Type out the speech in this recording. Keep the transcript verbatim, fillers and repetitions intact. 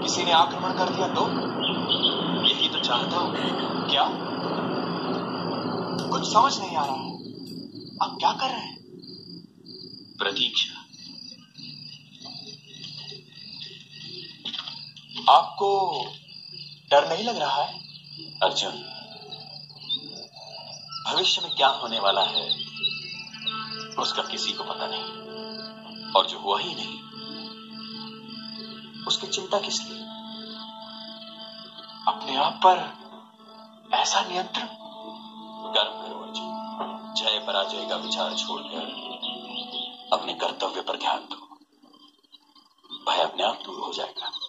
किसी ने आक्रमण कर दिया तो? यही तो चाहता हूं। क्या? कुछ समझ नहीं आ रहा है। आप क्या कर रहे हैं? प्रतीक्षा। आपको डर नहीं लग रहा है? अर्जुन, भविष्य में क्या होने वाला है उसका किसी को पता नहीं, और जो हुआ ही नहीं उसकी चिंता किस लिए? अपने आप पर ऐसा नियंत्रण? कर्म करो अर्जुन, जय पराजय का विचार छोड़कर अपने कर्तव्य पर ध्यान दो। भय अपने आप दूर हो जाएगा।